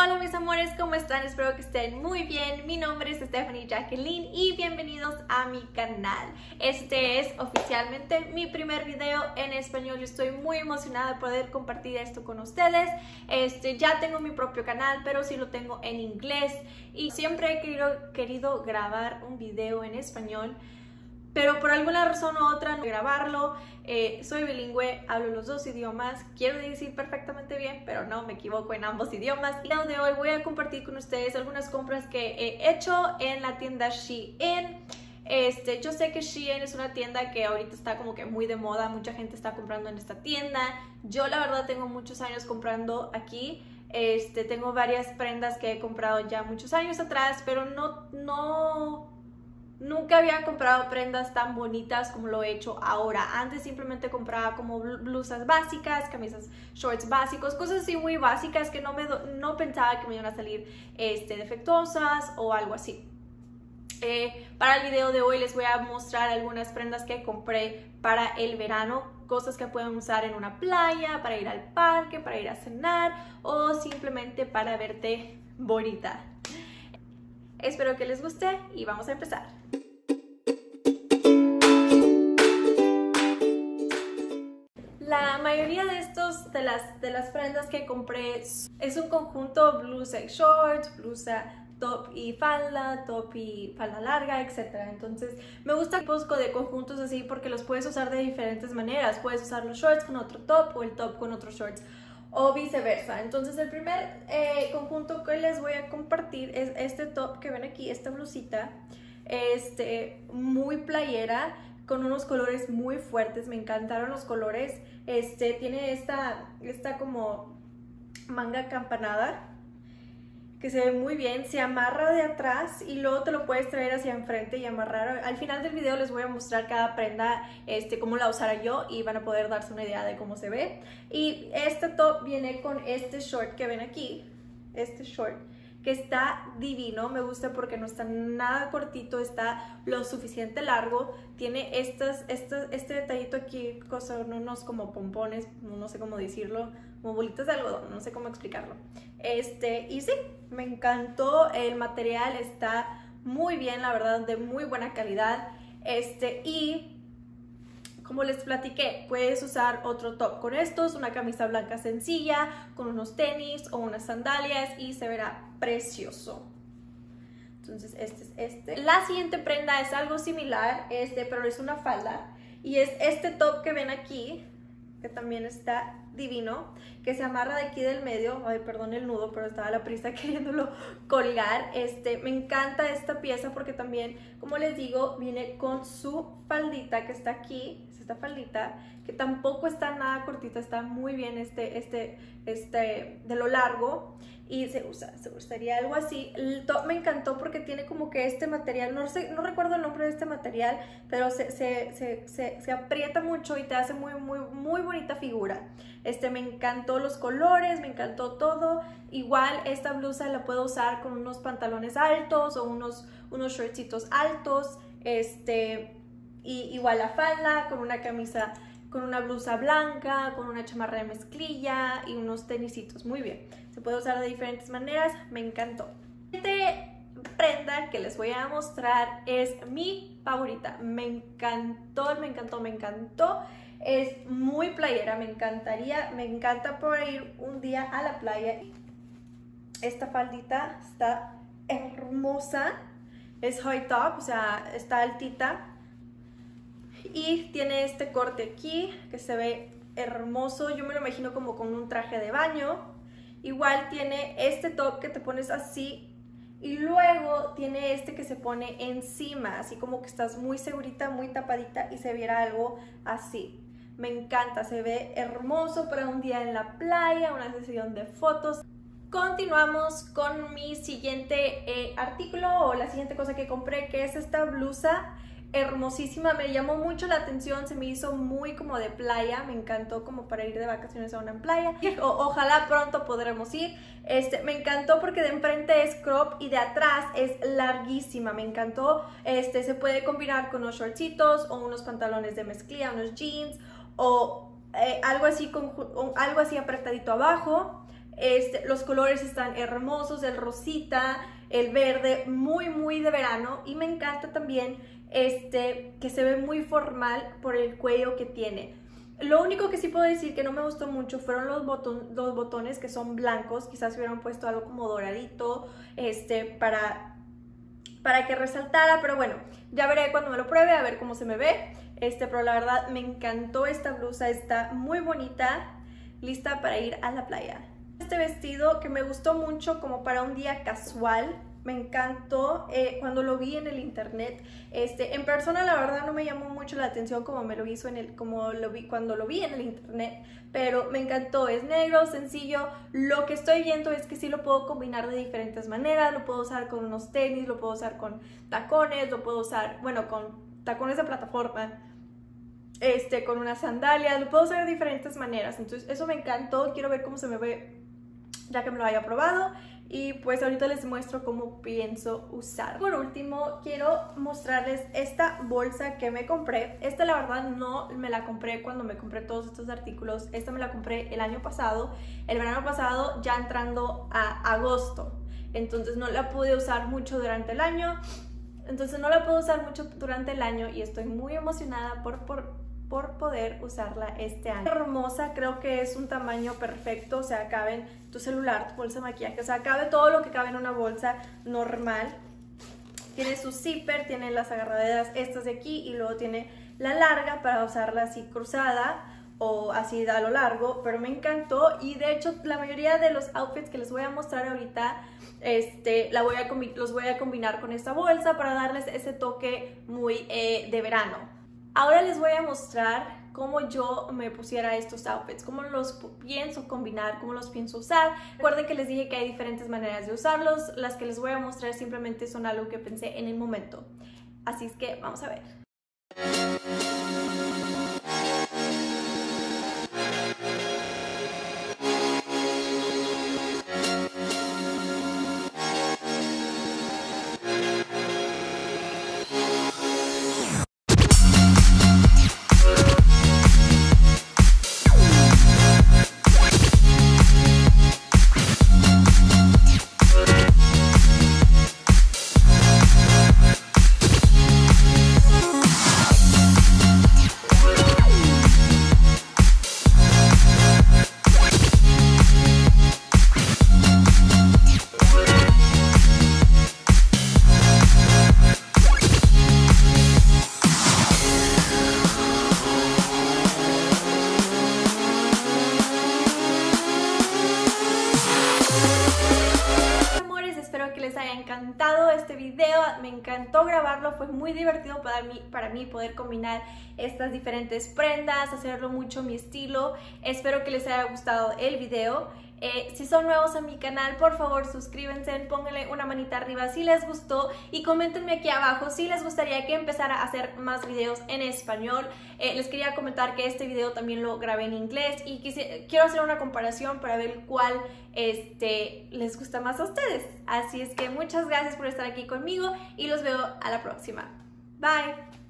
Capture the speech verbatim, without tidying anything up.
Hola mis amores, ¿cómo están? Espero que estén muy bien. Mi nombre es Stephanie Jacqueline y bienvenidos a mi canal. Este es oficialmente mi primer video en español. Yo estoy muy emocionada de poder compartir esto con ustedes. Este, ya tengo mi propio canal, pero sí lo tengo en inglés y siempre he querido, querido grabar un video en español, pero por alguna razón u otra no grabarlo. Eh, soy bilingüe, hablo los dos idiomas, quiero decir perfectamente bien, pero no, me equivoco en ambos idiomas. Y el de hoy voy a compartir con ustedes algunas compras que he hecho en la tienda Shein. Este, yo sé que Shein es una tienda que ahorita está como que muy de moda, mucha gente está comprando en esta tienda. Yo la verdad tengo muchos años comprando aquí. Este, tengo varias prendas que he comprado ya muchos años atrás, pero no, no... Nunca había comprado prendas tan bonitas como lo he hecho ahora. Antes simplemente compraba como blusas básicas, camisas, shorts básicos, cosas así muy básicas que no, me no pensaba que me iban a salir este, defectuosas o algo así. Eh, para el video de hoy les voy a mostrar algunas prendas que compré para el verano, cosas que pueden usar en una playa, para ir al parque, para ir a cenar o simplemente para verte bonita. Espero que les guste y vamos a empezar. La mayoría de estos, de las, de las prendas que compré es un conjunto blusa y shorts, blusa, top y falda, top y falda larga, etcétera. Entonces me gusta tipos de conjuntos así porque los puedes usar de diferentes maneras. Puedes usar los shorts con otro top o el top con otros shorts o viceversa. Entonces el primer eh, conjunto que les voy a compartir es este top que ven aquí, esta blusita, este, muy playera, con unos colores muy fuertes. Me encantaron los colores. Este, tiene esta, esta como manga acampanada que se ve muy bien, se amarra de atrás y luego te lo puedes traer hacia enfrente y amarrar. Al final del video les voy a mostrar cada prenda, este, cómo la usara yo y van a poder darse una idea de cómo se ve. Y este top viene con este short que ven aquí, este short, que está divino. Me gusta porque no está nada cortito, está lo suficiente largo. Tiene estas, estas, este detallito aquí, son unos como pompones, no sé cómo decirlo, como bolitas de algodón, no sé cómo explicarlo. Este, y sí, me encantó, el material está muy bien, la verdad, de muy buena calidad. Este, y como les platiqué, puedes usar otro top con estos, una camisa blanca sencilla, con unos tenis o unas sandalias y se verá precioso. Entonces este es este. La siguiente prenda es algo similar, este, pero es una falda y es este top que ven aquí, que también está divino, que se amarra de aquí del medio. Ay, perdón el nudo, pero estaba a la prisa queriéndolo colgar. Este, me encanta esta pieza porque también, como les digo, viene con su faldita que está aquí, es esta faldita, que tampoco está nada cortita, está muy bien este, este, este, de lo largo, y se usa, se usaría algo así. El top me encantó porque tiene como que este material, no sé, no recuerdo el nombre de este material, pero se, se, se, se, se aprieta mucho y te hace muy, muy, muy bonita figura. Este, me encantó los colores, me encantó todo. Igual esta blusa la puedo usar con unos pantalones altos o unos, unos shortcitos altos. Este, y igual la falda con una camisa, con una blusa blanca, con una chamarra de mezclilla y unos tenisitos. Muy bien, se puede usar de diferentes maneras, me encantó. Este prenda que les voy a mostrar es mi favorita, me encantó, me encantó, me encantó. Es muy playera, me encantaría, me encanta por ir un día a la playa. Esta faldita está hermosa, es high top, o sea, está altita. Y tiene este corte aquí que se ve hermoso, yo me lo imagino como con un traje de baño. Igual tiene este top que te pones así y luego tiene este que se pone encima, así como que estás muy segurita, muy tapadita y se viera algo así. Me encanta, se ve hermoso para un día en la playa, una sesión de fotos. Continuamos con mi siguiente eh, artículo o la siguiente cosa que compré, que es esta blusa hermosísima. Me llamó mucho la atención, se me hizo muy como de playa, me encantó como para ir de vacaciones a una playa. O, ojalá pronto podremos ir. Este, me encantó porque de enfrente es crop y de atrás es larguísima, me encantó. Este, se puede combinar con unos shortcitos o unos pantalones de mezclilla, unos jeans o eh, algo así con algo así apretadito abajo. Este, los colores están hermosos, el rosita, el verde, muy muy de verano, y me encanta también este que se ve muy formal por el cuello que tiene. Lo único que sí puedo decir que no me gustó mucho fueron los, botón, los botones que son blancos. Quizás hubieran puesto algo como doradito este, para, para que resaltara, pero bueno, ya veré cuando me lo pruebe a ver cómo se me ve. Este, pero la verdad me encantó esta blusa, está muy bonita, lista para ir a la playa. Este vestido que me gustó mucho como para un día casual, me encantó eh, cuando lo vi en el internet. Este, en persona la verdad no me llamó mucho la atención como me lo hizo en el, como lo vi cuando lo vi en el internet, pero me encantó. Es negro, sencillo. Lo que estoy viendo es que sí lo puedo combinar de diferentes maneras. Lo puedo usar con unos tenis, lo puedo usar con tacones, lo puedo usar, bueno, con tacones de plataforma, este, con unas sandalias, lo puedo usar de diferentes maneras. Entonces eso me encantó. Quiero ver cómo se me ve ya que me lo haya probado, y pues ahorita les muestro cómo pienso usar. Por último, quiero mostrarles esta bolsa que me compré. Esta la verdad no me la compré cuando me compré todos estos artículos. Esta me la compré el año pasado, el verano pasado, ya entrando a agosto. Entonces no la pude usar mucho durante el año. Entonces no la puedo usar mucho durante el año y estoy muy emocionada por... por por poder usarla este año. Hermosa, creo que es un tamaño perfecto, o sea, cabe en tu celular, tu bolsa de maquillaje, o sea, cabe todo lo que cabe en una bolsa normal. Tiene su zipper, tiene las agarraderas estas de aquí y luego tiene la larga para usarla así cruzada o así a lo largo, pero me encantó. Y de hecho la mayoría de los outfits que les voy a mostrar ahorita este, la voy a los voy a combinar con esta bolsa para darles ese toque muy eh, de verano. Ahora les voy a mostrar cómo yo me pusiera estos outfits, cómo los pienso combinar, cómo los pienso usar. Recuerden que les dije que hay diferentes maneras de usarlos. Las que les voy a mostrar simplemente son algo que pensé en el momento. Así es que vamos a ver. Les haya encantado este video, me encantó grabarlo, fue muy divertido para mí, para mí poder combinar estas diferentes prendas, hacerlo mucho a mi estilo. Espero que les haya gustado el video. Eh, si son nuevos a mi canal, por favor suscríbanse, pónganle una manita arriba si les gustó y coméntenme aquí abajo si les gustaría que empezara a hacer más videos en español. Eh, les quería comentar que este video también lo grabé en inglés y quise, quiero hacer una comparación para ver cuál este, les gusta más a ustedes. Así es que muchas gracias por estar aquí conmigo y los veo a la próxima. Bye.